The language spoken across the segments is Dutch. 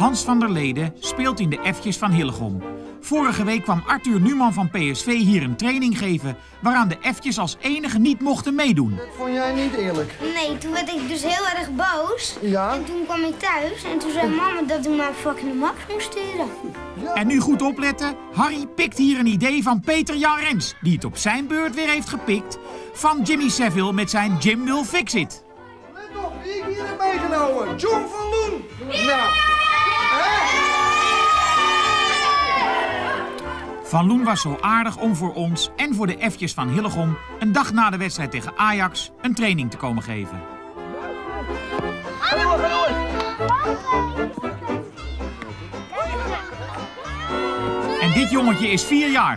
Hans van der Leden speelt in de F'jes van Hillegom. Vorige week kwam Arthur Numan van PSV hier een training geven waaraan de F'jes als enige niet mochten meedoen. Dat vond jij niet eerlijk? Nee, toen werd ik dus heel erg boos. Ja? En toen kwam ik thuis en toen zei mama dat ik naar fucking Max moest sturen. Ja. En nu goed opletten, Harry pikt hier een idee van Peter Jan Rens, die het op zijn beurt weer heeft gepikt van Jimmy Savile met zijn Jim Will Fix It. Let op, wie ik hier heb meegenomen? John van Loen! Nou, Van Loen was zo aardig om voor ons en voor de F'jes van Hillegom een dag na de wedstrijd tegen Ajax een training te komen geven. En dit jongetje is 4 jaar.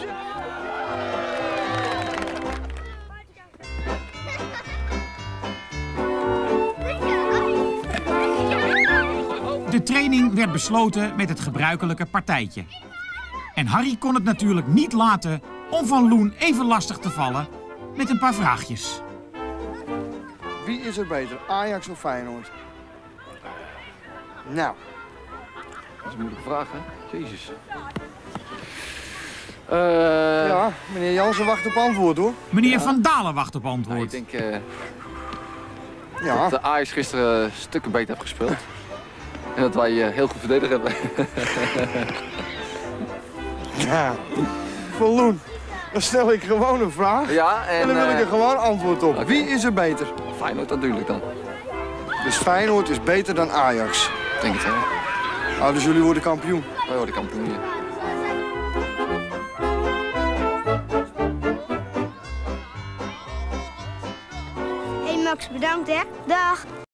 De training werd besloten met het gebruikelijke partijtje. En Harry kon het natuurlijk niet laten om Van Loen even lastig te vallen met een paar vraagjes. wie is er beter, Ajax of Feyenoord? Nou, Dat is een moeilijke vraag, hè? Jezus. ja, meneer Jansen wacht op antwoord, hoor. Meneer Van Dalen wacht op Nou, antwoord. ik denk Ja, dat de Ajax gisteren stukken beter heeft gespeeld. En dat wij heel goed verdedigd hebben. ja. Van Loen, dan stel ik gewoon een vraag Ja, en dan wil ik er gewoon antwoord op. oké. Wie is er beter? Feyenoord natuurlijk dan. Dus Feyenoord is beter dan Ajax. Ik denk het wel. Nou, dus jullie worden kampioen. Wij worden kampioen hier. Hé Max, bedankt hè. Dag.